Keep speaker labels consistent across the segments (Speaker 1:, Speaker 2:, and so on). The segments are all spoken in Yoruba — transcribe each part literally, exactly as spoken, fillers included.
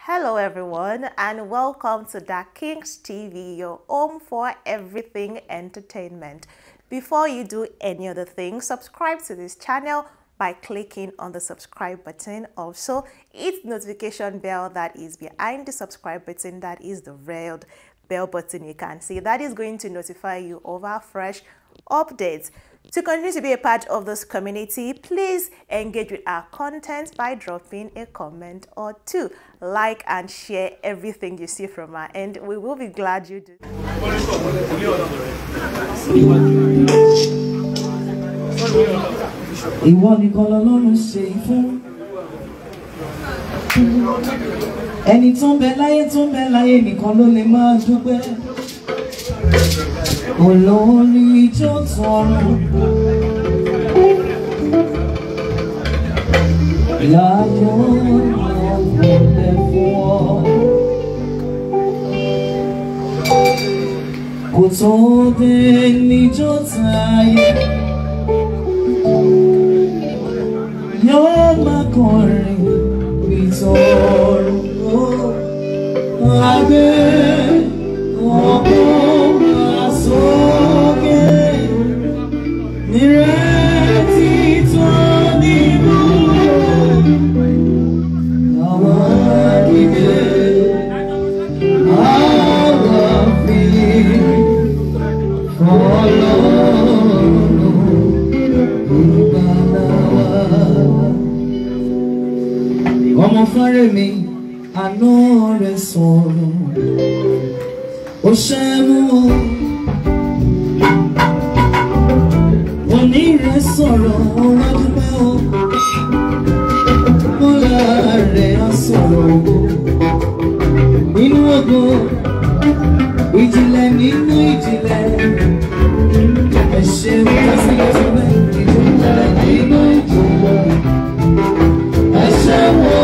Speaker 1: Hello everyone and welcome to the KingsTv, your home for everything entertainment. Before you do any other thing, subscribe to this channel by clicking on the subscribe button. Also, hit the notification bell that is behind the subscribe button, that is the red bell button you can see. That is going to notify you of our fresh updates. To continue to be a part of this community, please engage with our content by dropping a comment or two. Like and share everything you see from our end. We will be glad you do.
Speaker 2: Ìwọ nìkan lọ́lọ́run ṣe ìfẹ́. Ẹni tó ń bẹ láyé tó ń bẹ láyé nìkan ló lè máa dúpẹ́. Olórí tó tọrọ láyọ̀ ọ̀gbọ̀nlẹ̀ fún ọ. Kò tó dé níjọ́ táyé yóò máa kọrin ìtọ́rọ abẹ́ ọkọ̀ máa sókè nírètí tó níbú àwọn àdìgbé àwọn àfihàn fọlọ́run ìgbàlà wa. Ọmọ fárẹ́ mi, àná rẹ̀ sọ̀rọ̀, ó ṣẹ́nu òní rẹ̀ sọ̀rọ̀, wá dúpẹ́ o, mọ́lá rẹ̀ á sọ̀rọ̀ nínú ògo, ìjìnlẹ̀ nínú ìjìnlẹ̀, ẹ ṣeun lásìkò tó bẹ́ẹ̀, ìjìnlẹ̀ nínú ìjìnlẹ̀, ẹ ṣeun o.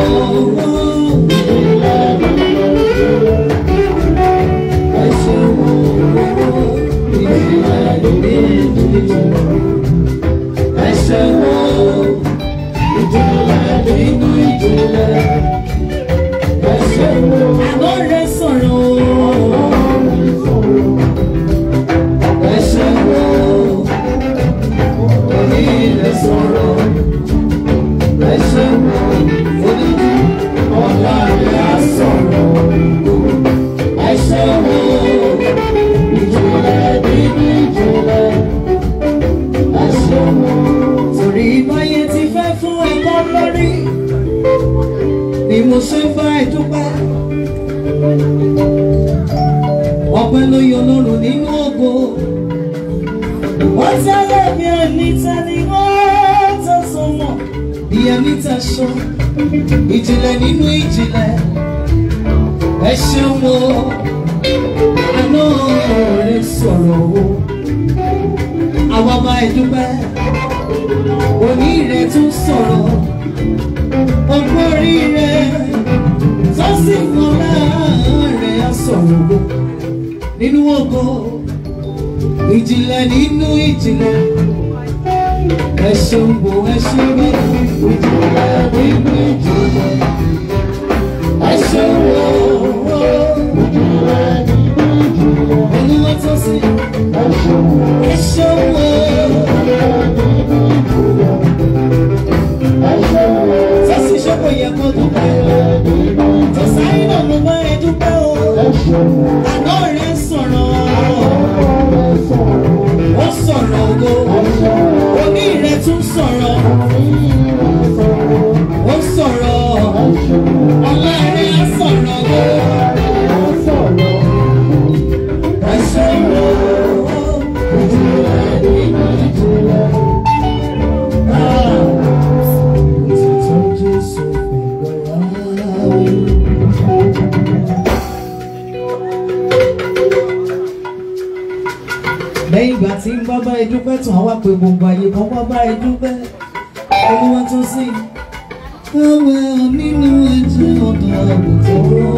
Speaker 2: Ọpẹ́ ló yọ lọ́rùn nínú ògo. Wọ́n tẹ́lẹ̀ bí ẹnìta ni wọ́n tó sọmọ bí ẹnìta ṣọ. Ìjìnlẹ̀ nínú ìjìnlẹ̀, ẹ ṣeun o. Àná rẹ̀ sọ̀rọ̀ o. Àwa bá ẹ dúpẹ́. Òní rẹ̀ tún sọ̀rọ̀. Ọgbọ́n orí rẹ̀ tó sì fún láàárẹ̀ á sọ̀rọ̀ nínú ògo. Ìjìnlẹ̀ nínú ìjìnlẹ̀, ẹ ṣeun bò ẹ ṣe bí. Ìjìnlẹ̀ nínú ìjìnlẹ̀, ẹ ṣeun o. Ìjìnlẹ̀ nínú ìjìnlẹ̀, olúwa tó sí. Ẹ ṣeun o. Ẹ ṣeun o. Ẹ ṣeun o. Sọ́sì ṣọ́kọ̀ yẹ kó dúpẹ́. Tọ́sáyé náà ló bá ẹ dúpẹ́ o. Àná rẹ̀ sọ̀rọ̀, ó sọ̀rọ̀ ògo, òní rẹ̀ tún sọ̀rọ̀, ó sọ̀rọ̀, ọlá rẹ̀ á sọ̀rọ̀ ògo, ẹ sọ̀rọ̀ ìjìnlẹ̀ nínú ìjìnlẹ̀. Òtítọ́ Jésù ìgbàlà wí. Lẹ́yìn ìgbà tí ń bá bá ẹ dúpẹ́ tán, wá pé gbogbo ayé kan wá bá ẹ dúpẹ́. Olúwa tó sí. Àwẹ̀ nínú ẹ̀jẹ̀ ọ̀dọ̀ àgùntàn.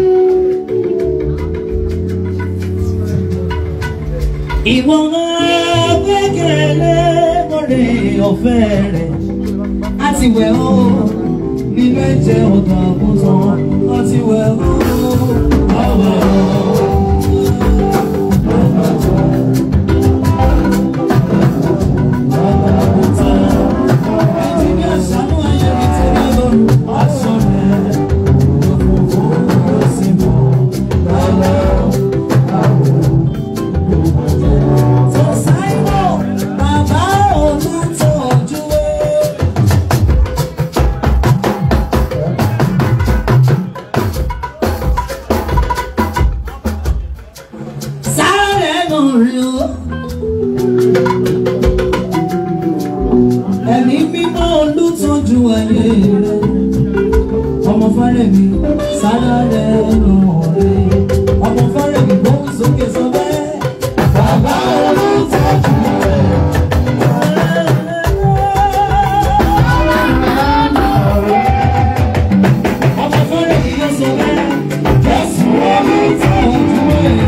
Speaker 2: Ìwọ máa gbẹ́kẹ̀lé mọ́rẹ̀ ọ̀fẹ́ rẹ̀. A ti wẹ̀ ọ́ nínú ẹ̀jẹ̀ ọ̀dọ̀ àgùntàn. A ti wẹ̀ Ẹ̀mí mímọ́ olùtọ́jú ayé rẹ̀, ọmọ fẹ́rẹ̀ mi sára rẹ̀ nù rẹ̀, ọmọ fẹ́rẹ̀ mi gbóhùn sókè sọ bẹ́ẹ̀. Bàbá olùtọ́jú rẹ̀. Ọmọ fẹ́rẹ̀ mi yóò sọ bẹ́ẹ̀. Jésù olùtọ́jú rẹ̀.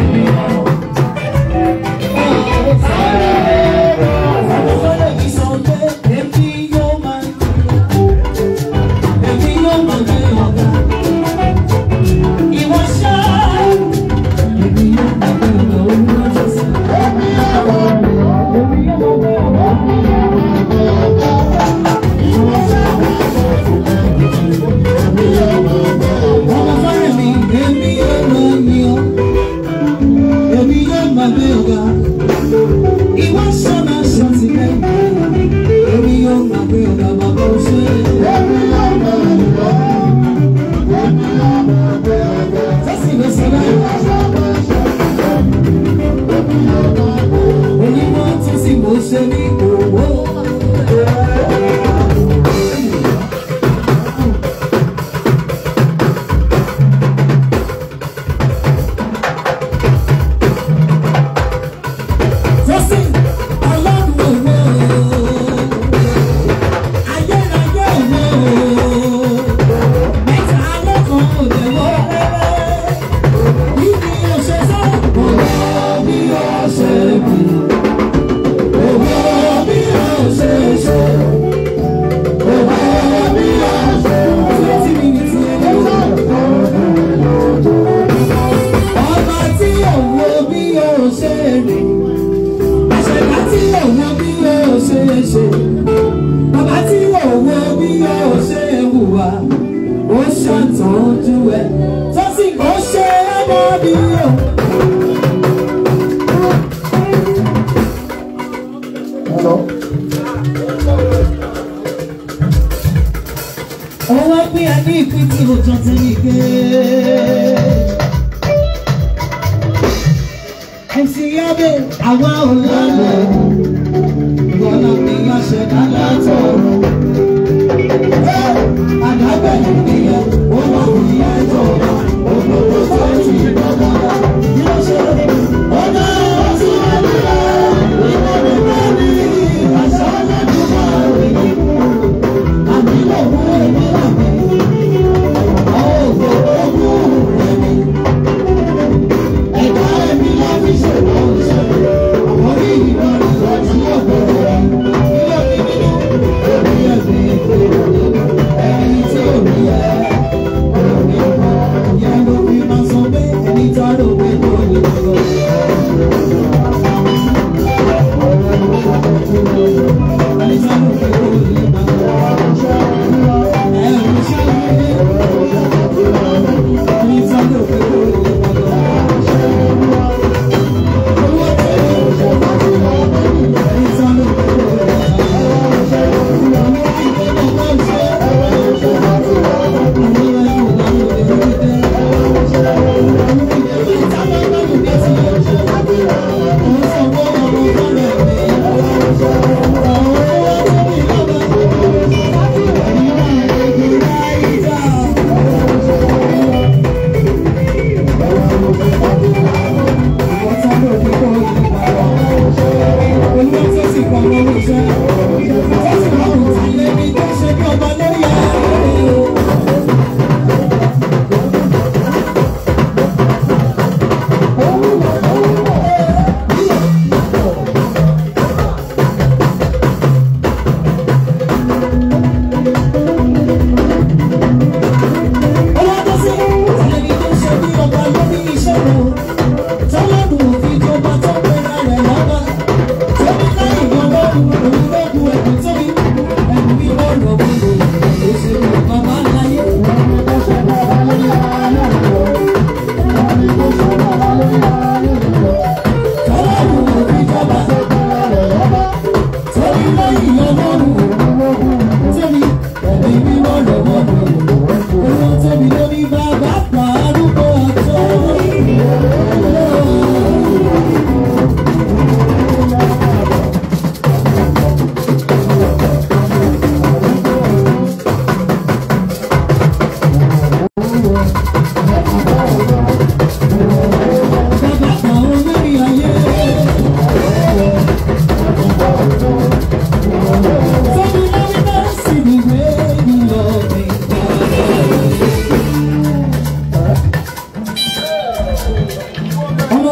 Speaker 2: Bàbá tí òwò bí ó ṣe wùwà, ó ṣàtọ́jú ẹ̀, tó sì kó ṣe ọmọ bí ó. Ọwọ́ pé a ní ìpín tí ó jọ tẹ́lẹ̀ gbé. Ẹ̀sìn yábẹ̀ àwa ò lọ́nà. Ìwọ̀nà mi yọ ṣẹ̀dá látọ̀rọ̀. Àdábẹ̀ ìpìyà, ó wà ní ẹjọ́ wa, òdòdó tó ti dọ́gba. Yóò ṣe ọ̀nà ọ̀tún ẹ̀dúrà, ìbẹ̀rẹ̀ bẹ́ẹ̀ ni àṣà lẹ́dùn máa rí. Àmì lòun èmi àmì, àwọn ògbó ogún èmi. Ẹ̀dá èmi láti ṣèwọ́ ìṣẹ̀lẹ̀, orí ìbọn ìwọ̀n ọ̀gbọ̀n. Ilé mi nínú, èmi ẹ̀mí ìpè, ẹni tí ò ní ẹ̀.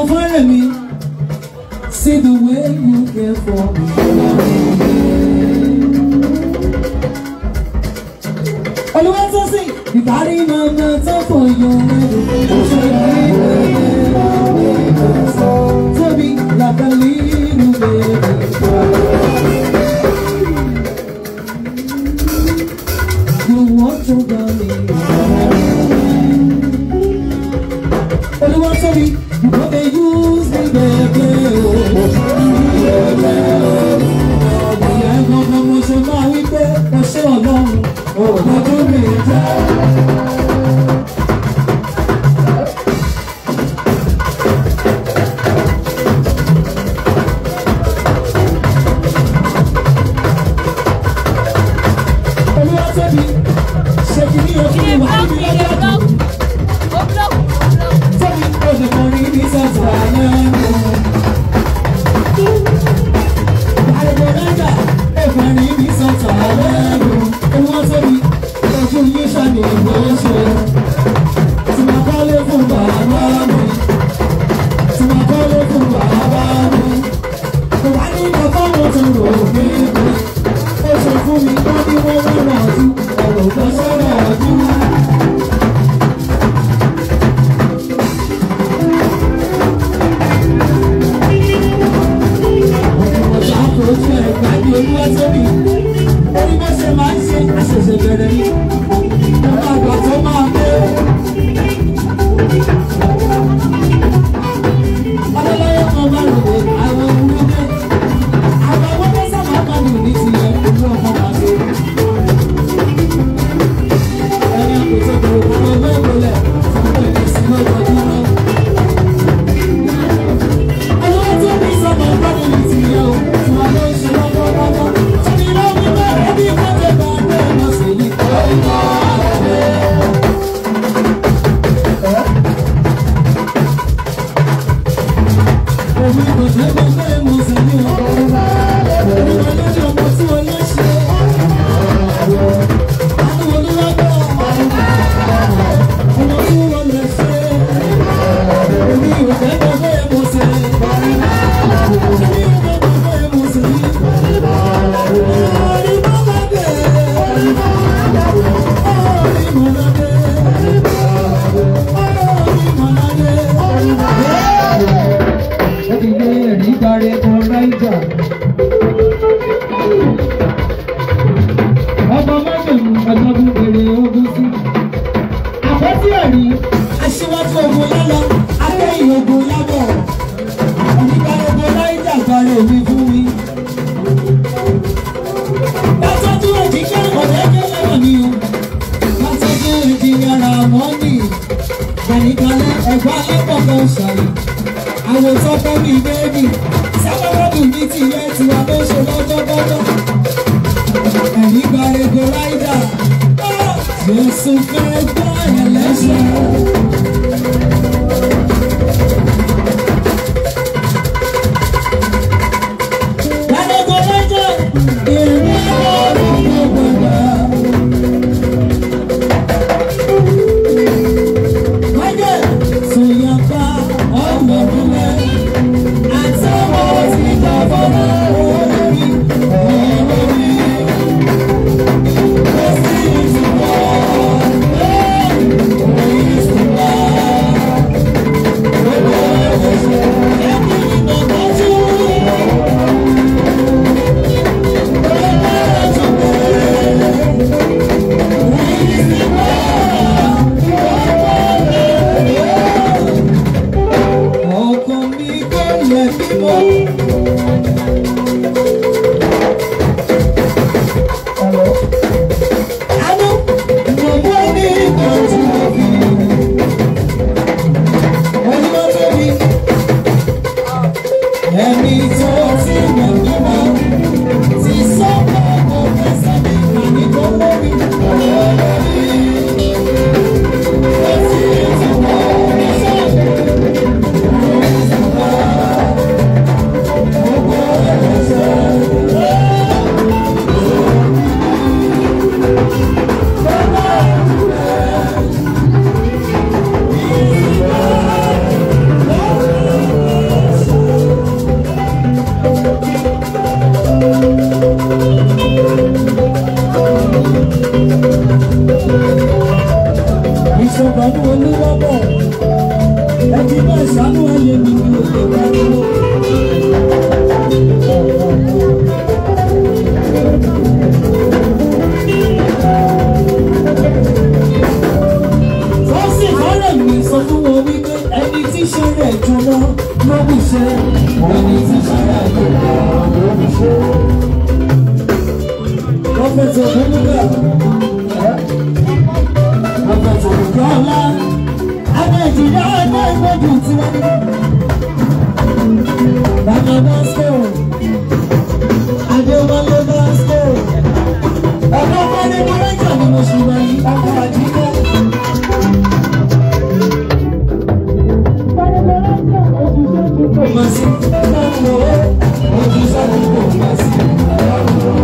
Speaker 2: follow me. See the way you care for me. Always I say, you carry my matter for your to be like a little baby. You want to go me. Always I say, you know they use me, baby. Oh, what do we do?
Speaker 3: Oh,
Speaker 2: ìṣọ̀kan ní olúwọ́pọ̀ ẹbí bá ìṣàánú ayé mi ní òkè pariwo. Fọ́sì fọ́rẹ̀ mi sọ fún wọn wípé ẹni tí ṣe rẹ̀ jóná ló bù ṣe ẹni tí ṣe rẹ̀ jóná ló bù ṣe. Prọfẹ̀tì Ògúnlúgà Prọfẹ̀tì Ògúnlúgà àwọn ìjìyà ẹgbẹ́ ìgbẹ́jù tí wọ́n ní. Bàbá Bọ́sco Adéwọlé Bọ́sco ọ̀dọ́ Fẹ́lẹ́ Mọ́rẹ́jà ni mo ṣì wà yí ọkọ̀ àjíkẹ́. Fẹ́lẹ́ Mọ́rẹ́jà ojúṣe tí kò máa sí lọ́wọ́ ojúṣe tí kò máa sí lọ́wọ́.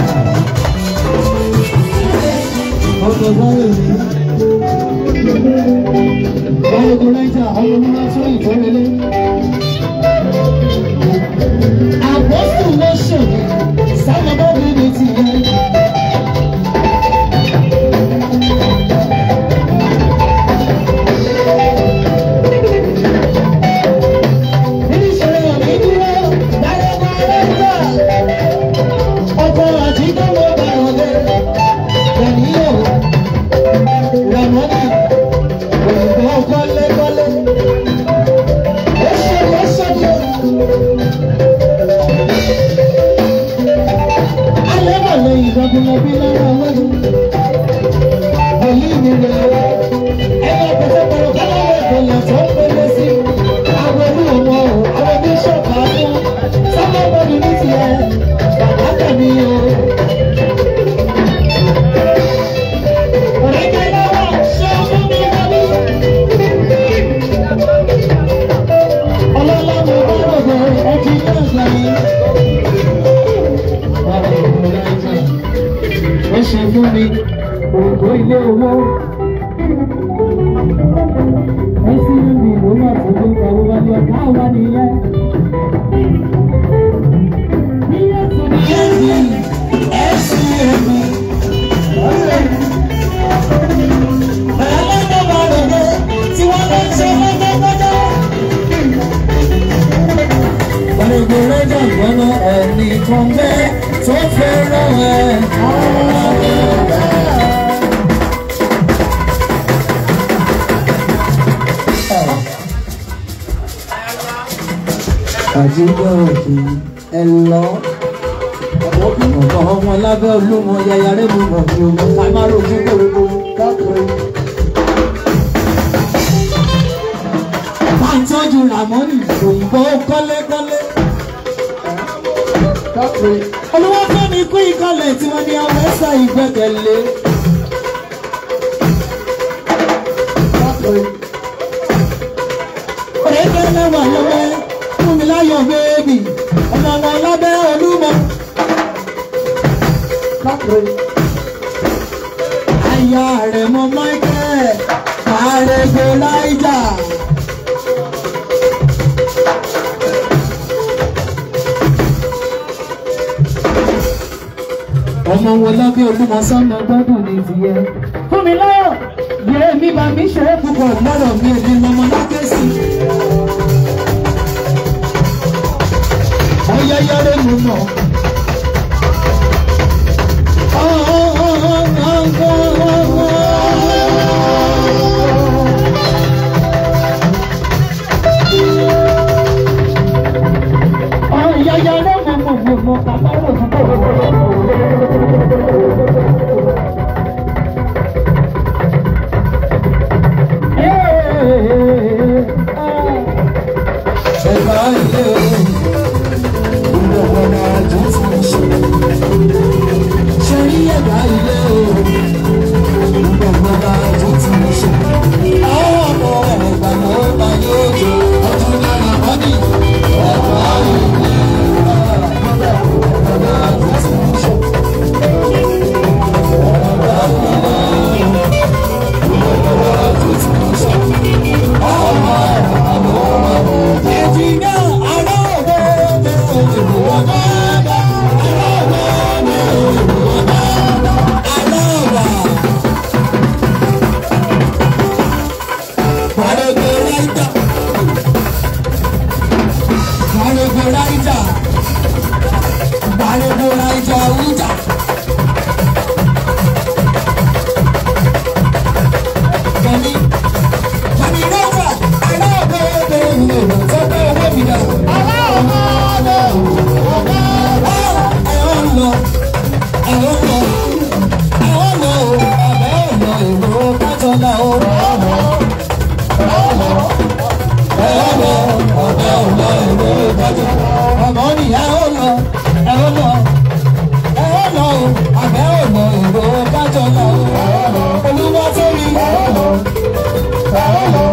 Speaker 2: Ọkọ̀ Fẹ́lẹ́ mi. Fẹ́lẹ́ Mọ́rẹ́jà ọmọ mi máa tún ìfọ́lélé. Àpọ́sù ló ṣòro sáwọn bá mi ní ti yẹn. Àjíjọ́ òkè ẹ lọ ọ̀pọ̀ ọmọ lábẹ́ olúmọ yàyà rẹ̀ mú mọ̀ ní ogun ká má rojú gbogbo káàkiri. Bá ń tọ́jú Ràmọ́nì òyìnbó kọ́lékọ́lé káàkiri. Olúwafẹ́mi kú ìkọlẹ̀ tí wọ́n ní ọ̀wẹ́sà ìgbẹ́kẹ̀lé káàkiri. Òrèké lẹ́wà lọ́wọ́ Fúnmiláyọ̀ bẹ́ẹ̀bì ọmọ wọn lábẹ́ olúmọ. Aya rẹ̀ mọ Michael àrègbè láìjà. Ọmọ wọn lábẹ́ olúmọ sọ́nà gbọ́dọ̀ ní ìfìyẹ́. Fúnmiláyọ̀ yẹ mi bá mi ṣe é púpọ̀ lọ́rọ̀ mi èdè lọ́mọ lákẹ́sì. Ọ̀yá yára mú mọ́. Ọ̀yá yára mú mọ́ mọ́ mọ́ kàbárò fún bọ́ọ̀lù. Hey! èrò tó gbé owó mi dà. Ọmọ ọmọ ọmọ ẹ̀hún lọ ẹ̀hún lọ ẹ̀hún lọ àbẹ̀ ọ̀nà èrò kájọ náà ó. Ẹ̀hún lọ ọ̀bẹ̀ ọ̀nà èrò kájọ. Ọmọ nìyá ó lọ ẹ̀hún lọ ẹ̀hún lọ àbẹ̀ ọ̀nà èrò kájọ náà ó. Olúwa tó rí ẹ̀hún lọ ẹ̀hún lọ.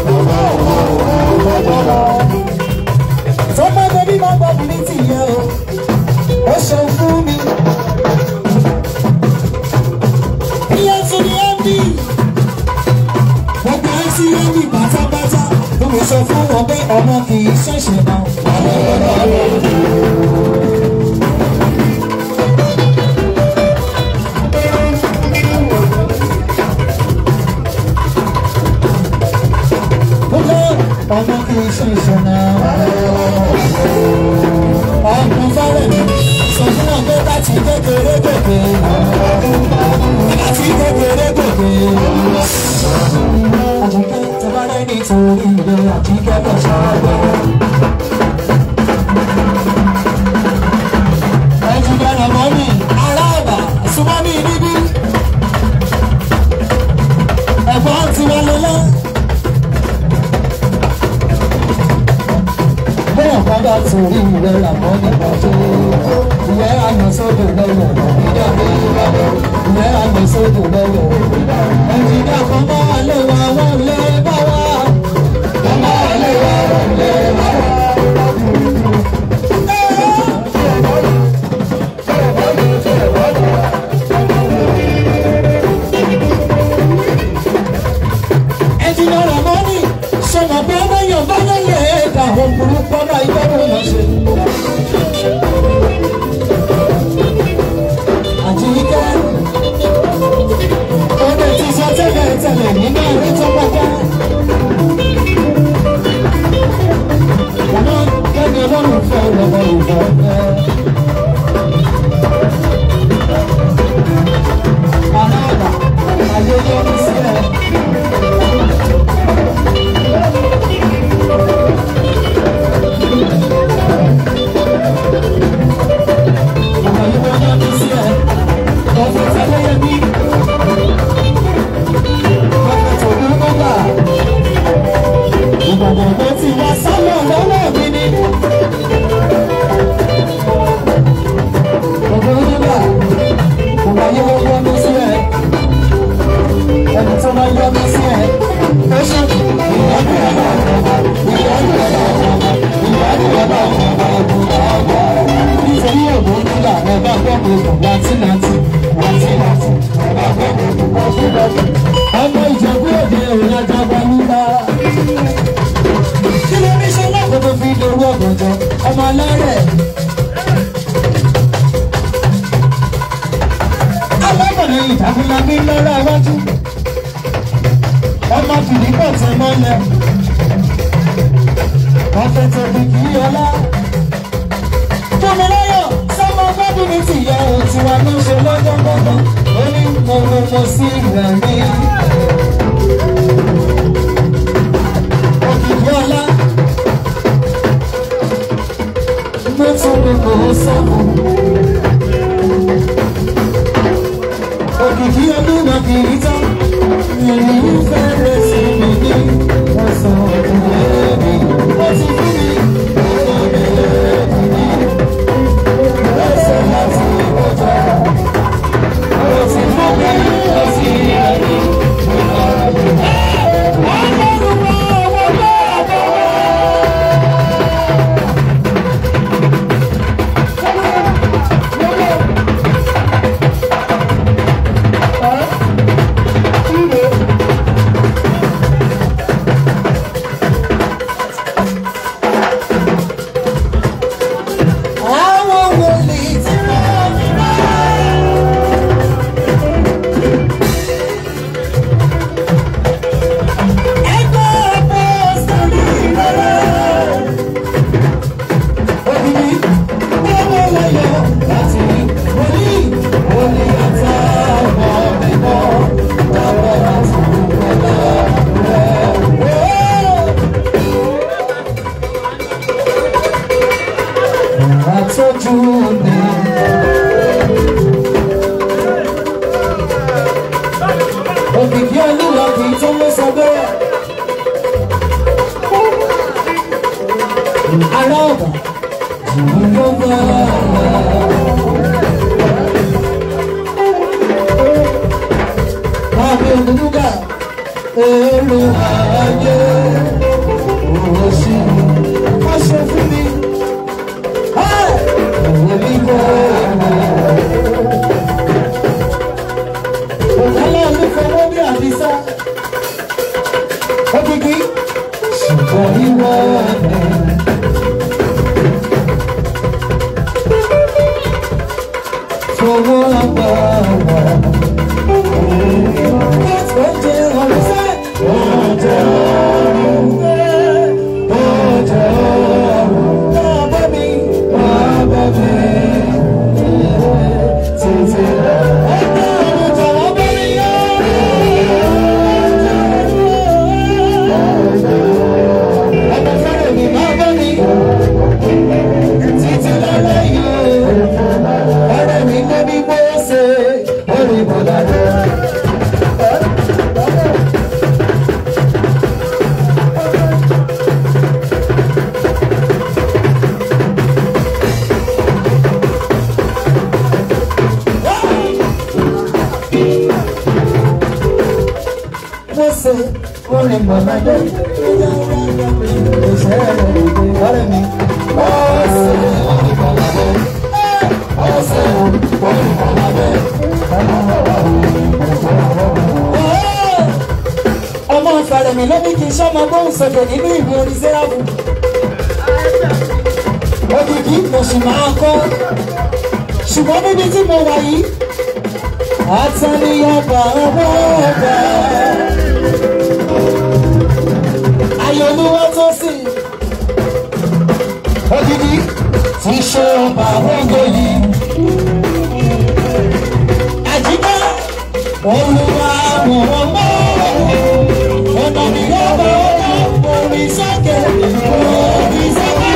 Speaker 2: Tọ́pẹ́ bẹ́bí máa gbọ́ mi ní tìyẹ́ o, ó ṣeun fún mi. Iye tún ni ẹ bí. Gbogbo ẹ sí ẹbí pátápátá, ló lè sọ fún wọn pé ọmọ kì í ṣẹ̀ṣẹ̀ náà. Ọmọ kì í ṣẹ̀ṣẹ̀ náà. Ọkùnrin fẹ́rẹ̀ mi sọ fún wọn pé láti kékeré gòkè. Láti kékeré gòkè. Àjọkẹ́ tó bá rẹ́ nítorí ilé àti kẹ́kọ̀ọ́ ṣáájú. Ẹ̀jú dára mọ́ mi, aráàbà, súnmọ́ mi níbí. Ẹ̀gbọ́n ti wá lọ́lá. Bọ́dà torí ìwé làmọ́ nípa tó. Ìwé àná sódò lọ́wọ́ ìdàgbé ìbàdàn. Ìwé àná sódò lọ́wọ́. Ẹnjìnìá kan bá wà lé wa wọ́n lé bá wa. Kan bá wà lé wa wọ́n lé bá wa. Ẹnjìnìá làmọ́ ní sọ̀rọ̀ pé bẹ́yàn bá lẹ́yìn ẹ̀ẹ́dà òun burúkú ọ̀nà ìgbẹ́rù lọ sí. Àjíríkẹ́ ó lè ti sọ tẹ́lẹ̀ tẹ́lẹ̀ nínú ẹ̀rí tó pọ́pọ́. Ọ̀nà kẹ́ni ọlọ́run fẹ́ lọ́wọ́ ìfẹ́ fẹ́. Àlàbà ayẹyẹ ní sílẹ̀. Ọmọ Ìjẹ̀bú Òde òun ajagba nígbà. Kí ló ní ṣe lákòó tó fi lórí ọ̀gànjọ́ ọmọ alárẹ̀? Alábọ̀nà ìtàkùnlá ní lọ́rọ̀ iwájú. Ọmọ fìdí pọ̀ tẹ mọ́lẹ̀. Ọ̀fẹ́ tẹ̀lé kì í ọlá. Fúnmiláyọ̀ sọ́mọ gbọ́dún ní tìyẹ̀ òun tiwa ló ń ṣe lọ́jọ́ gbọ́dọ̀. Ó ní mo mo mo sí ìrẹ̀ mi. Òkìkí ọlá. Mo tún ní kò sọ́mọ. Òkìkí ọdún náà kì í tán. Ìrìn fẹ́rẹ̀ sí mi ní ọ̀sán ọdún ẹ̀mí. Ó ti fún mi. Araba, Jehovah. Abi Oduduga, Eluhaye, Osi, Asofumi, Hey, Oligo. Okala mi fọwọ́ bí àdìsá, Okiki, ṣùgbọ́n ìwọ ni. Fọwọ́ agbára. Oúnjẹ ọ̀rọ̀ sẹ́. Oúnjẹ ọ̀rọ̀. Oúnjẹ ọ̀rọ̀. Máa bọ́ mi. Máa bọ́ mi. Títí lọ. Ọjọ́ ọ̀rọ̀ tọ̀wọ́ bọ́ mi yọ. Ọmọ fẹ́rẹ̀ mi máa bọ́ mi. Títí lọ lẹ́yìn. Ọ̀rẹ́ mi kọ́ bí bó ṣe. Orí bọ̀dá rẹ̀. Only mama day, ọ̀rẹ́ mi. Ọmọ ìfàlẹ̀ mi ló ní kí n ṣọ́mọ bóun sọ̀dọ̀ nínú ìwé orin sẹ́ráfù. Òkìkí mo sì máa kọ́. Ṣùgbọ́n níbi tí mo wà yìí, àtàníyàbá ọwọ́ ọba. Ayọ̀lúwọ́ tó sì Ògidì tí ṣe ọba wọ́ngọ̀ yìí. Àjíká Olúwa wọ̀n mọ́ ọ̀nà mi ọba ọba orí sókè orí sókè.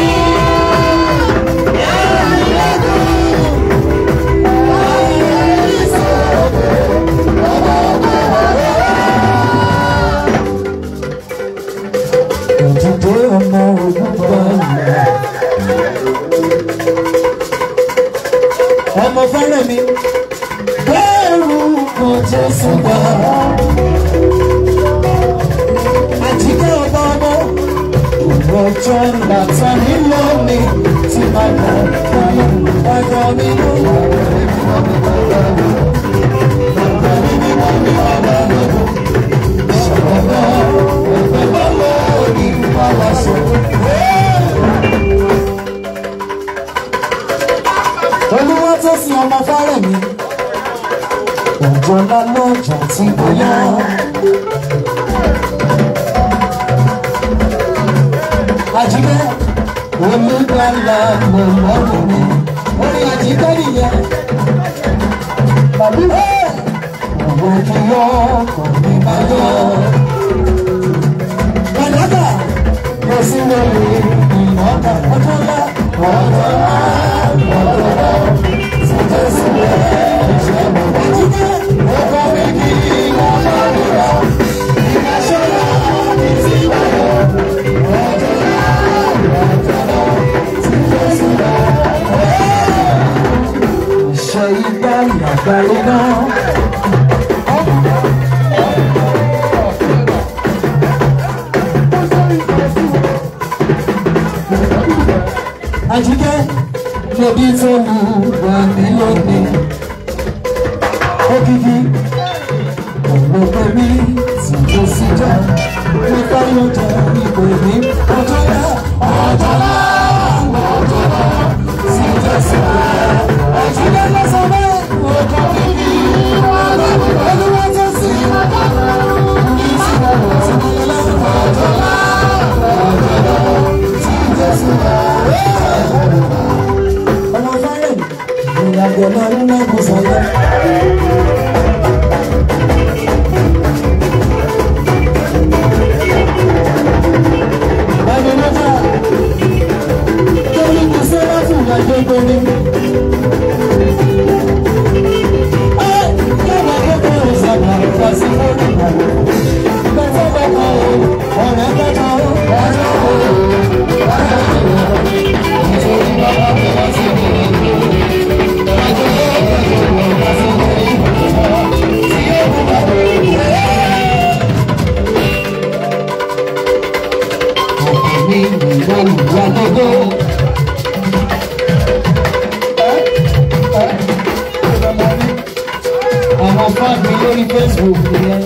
Speaker 2: Ọmọ ogun bọ́ọ̀lù ọmọ fẹ́rẹ̀ mi bẹ́ẹ̀rù kan Jésù wá. Àjíkẹ́ ọba ọmọ ọjọ́ làtà nílò mi tí máa bọ̀ fún ọjọ́ mi ló. Olúwa tó sin ọmọ fárẹ̀ mi, òjò lálọ́jà tí mo yá. Àjíkẹ́ olùgbàlà ló lọ́rùn mi, orí Àjíkẹ́ nìyẹn. Bàbí bẹ́ẹ̀, òwò kí yọ kò ní bá yọ. Kàdákà lọ sí lórí ìmọ̀ọ́ta ọjọ́ ńlá, ọjọ́ ńlá, ọjọ́ ńlá. Jésù rẹ̀ ṣe mọ̀ Àjíkẹ́, ọkọ mi kì í wọ́n máa rí ra. Ìkàṣọ́ra ìtì wáyọ̀, ọjọ́ ńlá, ọjọ́ ńlá, tí Jésù rẹ̀. Ṣé ìgbà ìyàgbáyé náà? Àjíkẹ́ lóbi tó lù wà ní lónìí. Òkìkí olóògbé mi tí kò sí jọ nípa yóò jẹ ìbò mi. Ọjọ́ yá ọjọ́ lá ọjọ́ lá sí Jésù rẹ̀. Àjíkẹ́ lọ́sọ̀ bẹ́ẹ̀ ọkọ̀ kíkí olúwa tó sí ọjọ́ lá ìsìnkú tí mo lè lọ́wọ́ ọjọ́ lá ọjọ́ lá sí Jésù rẹ̀. Ọmọ fáyẹ̀ ìrìnàjò náà nínú ẹ̀kọ́sọ̀ yẹn. Ẹni lọ́jà gbogbo. Àwọn fan mi lórí Facebook yẹn.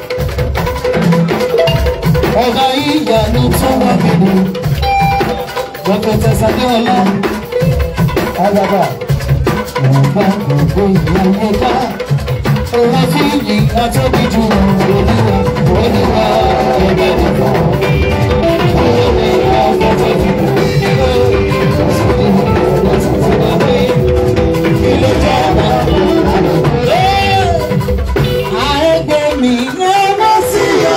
Speaker 2: Ọba ìyá ló tún wá mi wò. Dọ́kítà Tiwalola. Àgbàgbà. Ọba gbogbo ìyàwó ká. Òun fi yìí àtọ́bí ju olúwa. Olúwa ẹgbẹ́ nìkan. Olúwa ọgbọ́tọ̀ nìkan. Ilé jẹ́ ọba. Àẹgbẹ́ mi lọ́wọ́ sí ọ.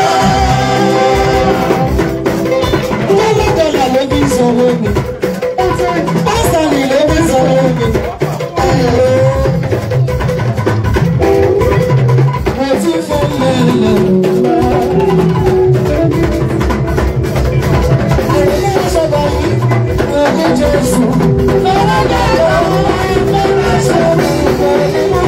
Speaker 2: Dọ́là ló fi sanwó mi. Pásítọ̀lì ló fi sanwó mi. Mo ti fọ́ lẹ́lẹ̀. Èyí ló ṣọba yìí, òkú Jésù. Lọ́wọ́ dára, lọ́wọ́ ṣe mí pẹ̀lú mọ́.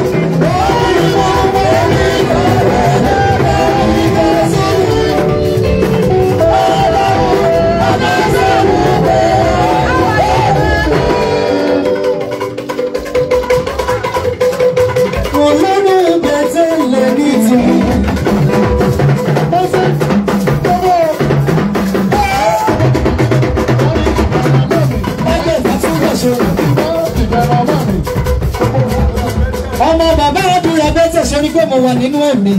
Speaker 2: Ọmọ bàbá àdúrà bẹ́tẹ̀ ṣe ní pé mo wà nínú ẹ̀mí.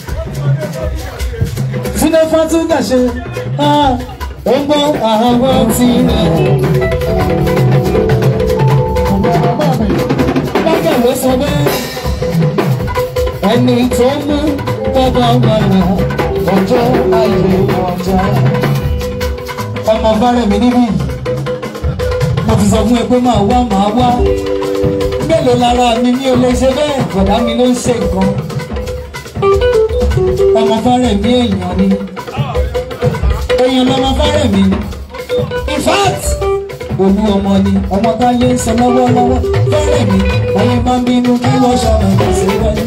Speaker 2: Sílé Fátúgà ṣe ó ń gbọ́ àwọn tí rẹ̀. Bákan ló sọ bẹ́ẹ̀, ẹni tó mú bàbá wàrà ọjọ́ ayé ọjà. Ọmọ bàrẹ̀ mi níbí, mo ti sọ fún ẹ pé máa wá máa wá. Mélòó lára mi ní olè ṣe bẹ́ẹ̀, bọ̀dá mi ló ń ṣe nǹkan. Ọmọ fárẹ̀ mi èèyàn ni. Èèyàn lọmọ fárẹ̀ mi. In fact, olú ọmọ ni, ọmọ táyé ń sọ lọ́wọ́lọ́wọ́. Fárẹ̀ mi, ayé máa ń bínú kí wọ́n ṣọ̀rọ̀ ìgbésẹ̀ wáyé.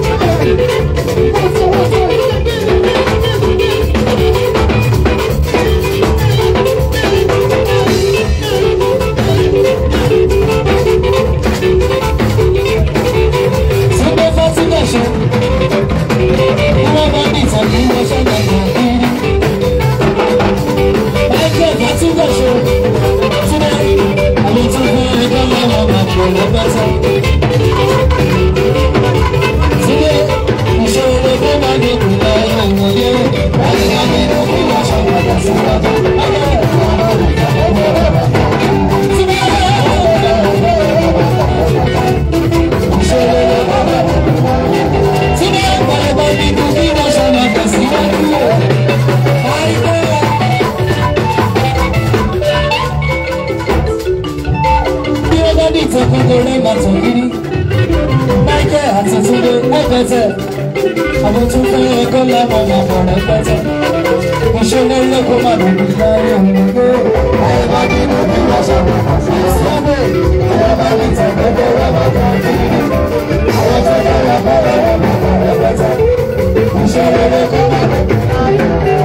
Speaker 2: Àwọn tó fẹ́ ẹ̀kọ́ láwọn ọmọ rẹ̀ pẹ́tẹ́. Ìṣẹ̀lẹ̀ lẹ́kọ̀ọ́ máa bẹ̀rẹ̀ láyé òun gbé. Ayé bá nínú bí wọ́n ṣàwọn àṣà ìsọ́bẹ̀. Ayé bá ní tẹ̀gbẹ́gbẹ́ rẹ̀ bá bá kiri. Àwọn tó fẹ́ ẹ̀kọ́ láwọn ọmọ rẹ̀ pẹ́tẹ́. Ìṣẹ̀lẹ̀ lẹ́kọ̀ọ́ máa bẹ̀rẹ̀ láyé òun gbé.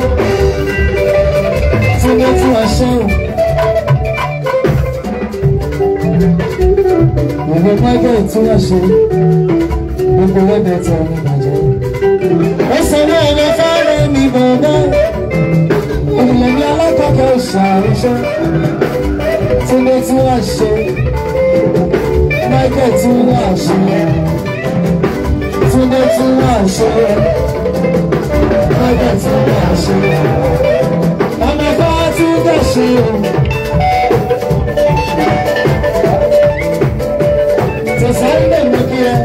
Speaker 2: Túnbẹ̀ tún àṣẹ o. Gbogbo pẹ́gbẹ́ tún àṣẹ. Gbogbo ẹgbẹ́ tẹ̀ ní ìbàjẹ́. Ó sọ ní ọmọ fárẹ̀ mi bọ̀dá. Òmìnira ní alákọ̀ọ́kọ́ ìṣàròṣẹ́. Túnbẹ̀ tún wá ṣe. Michael tún wá ṣe. Túnbẹ̀ tún wá ṣe. Michael tún wá ṣe. Ọmọ bá tún dẹ̀ ṣe. Tẹ̀sán lè mú kí ẹ.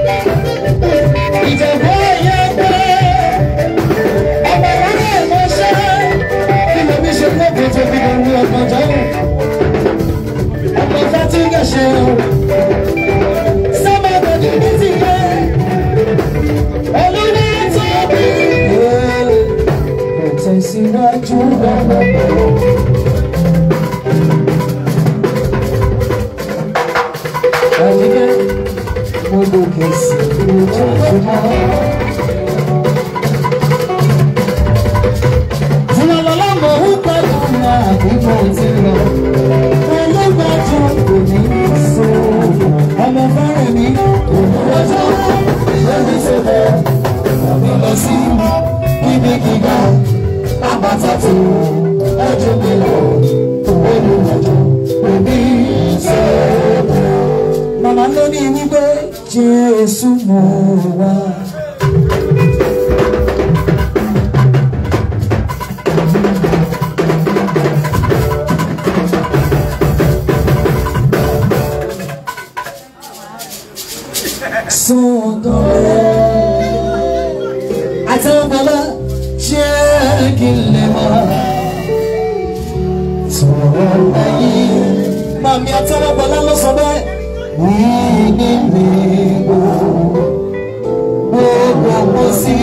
Speaker 2: Ìjọba ẹ̀yẹ pé ọmọ ìwádìí ẹ̀mọ́ṣẹ́ kí ló bí ṣe lóògùn tó fi lè ní ọgbọ̀n jọ́wọ́. Ọmọ Fátúgà ṣe o. Sábà bẹ̀rẹ̀ ní ti yẹ. Olúwa tó bí. Kò tẹ̀síwájú bàbá. Àyíké. Gbogbo kẹsì ojoojúmọ́. Tiwalola mọ̀ ń pẹ̀lú náà. àbíkọ́ ti lọ. Olúgbàjọ́ kò ní so. Ọmọ fẹ́rẹ̀ mi kò ní lọ́jọ́. Lórí ṣẹlẹ̀ ọ̀gbìn lọ sí kíbi gíga. Àbàtà tó ẹjọ́ mi lọ. Olúgbàjọ́ kò ní sẹ́ẹ̀bù. Màmá ló ní wípé Jésù mọ̀ wá. Àtàbọ̀lá jẹ́ kí n lè máa sọ̀rọ̀ ẹ̀yìn. Màmí àtàbọ̀lá ló sọ bẹ́ẹ̀. Wí ní mi gbogbo kò sí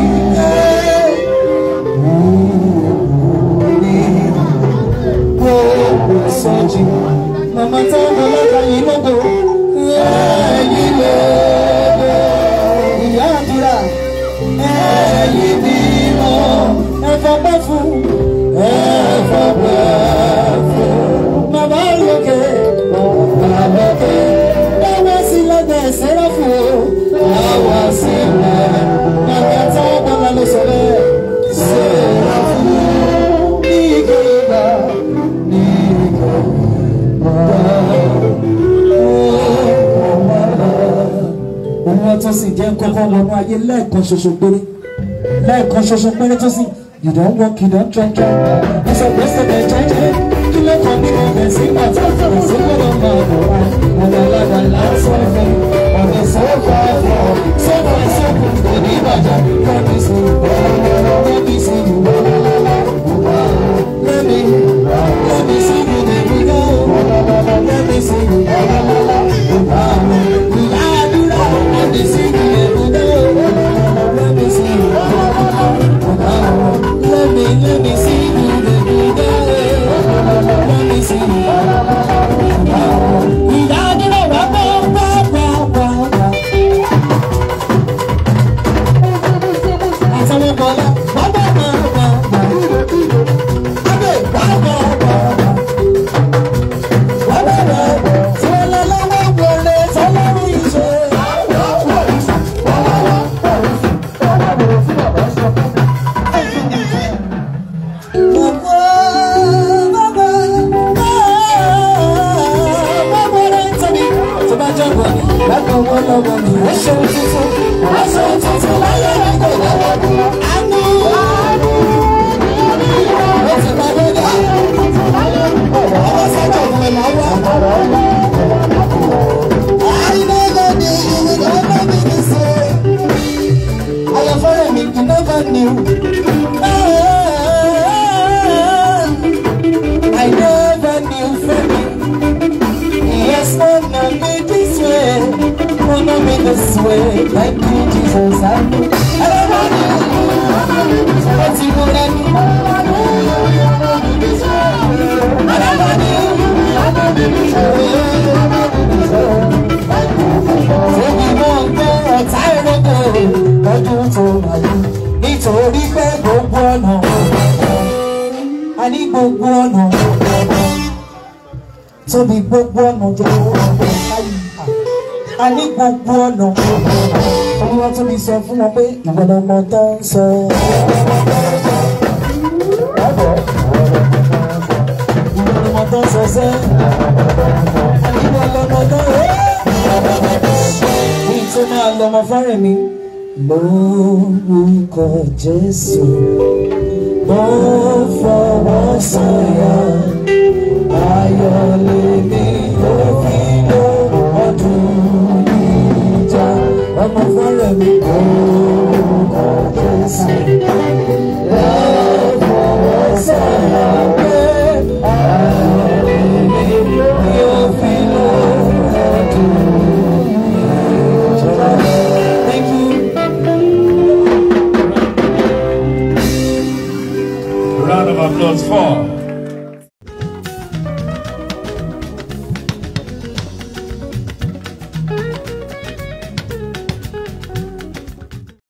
Speaker 2: gbogbo sọ́jì. Màmá àtàbọ̀lá kàyí lọ́gbọ̀ ẹ̀yìn lọ́gbọ̀. Ìyá àdúrà ẹ̀yìn bímọ ẹ̀fọ́ pẹ́ fún ẹ̀fọ́ pẹ́ fún. Màmá lókè bàbá lókè dáwọ́ sí lọ́gbẹ̀ ṣẹ́rẹ́ fún o. Dáwọ́ sí lẹ̀ màmá àtàbọ̀lá ló sọ bẹ́ẹ̀. Ṣẹ́rẹ́ fún ní ìgbéga ní ìgbéga. Òun tó sì jẹ́ kọ́kọ́ wọnú ayé lẹ́ẹ̀kan ṣoṣo péré lẹ́ẹ̀kan ṣoṣo péré tó sì you don't walk you don't try try it's a best of the jẹ́jẹ́ kí ló kàn ní ọ̀bẹ sí pàtó sí gbọ́dọ̀ máa bọ̀ wá ọ̀dà alága lásán fún ọ̀dà sọ́fà fún sọ́fà sọ́fà òní ìbàjá kọ́bí sí kọ́bí sí lẹ́mi lẹ́mi sí you dey we go lẹ́mi sí you ìyá àdúrà lẹ́mi sí you dey we go lẹ́mi sí you. Let me, let me see you, let me go. Let me see you. We got it all right, wow, wow, wow, wow. I tell you, boy, wow, wow, wow, wow. Okay, wow, wow, wow, wow. Wow, wow, wow. So la la la, wow, so la we say. I never knew from you. Yes, no, not me this way. No, not me this way. Thank you, Jesus. I know. I never knew. But you know that you I never knew. So we won't go a time ago. But you told me. Nítorí pé gbogbo ọ̀nà. A ní gbogbo ọ̀nà. Tóbi gbogbo ọ̀nà jẹ́ a ní gbogbo ọ̀nà. Olúwa tóbi sọ fún wọn pé ìwọ lọmọ tó ń sọ. Ìwọ lọmọ tó ń sọ sẹ́. Ìwọ lọmọ tó ń sọ. Ní tó máa lọmọ fẹ́rẹ̀ mi. Lórúkọ Jésù. Mo fọwọ́ sọ̀yà. Ayọ̀ lèmi ló fi lọ ọdún ìjà. Ọmọ fẹ́rẹ̀ mi lórúkọ Jésù. Lọ́fọwọ́ sọ̀yà pé ayọ̀ lèmi ló fi lọ ọdún ìjà. Thank you.
Speaker 3: Round of applause for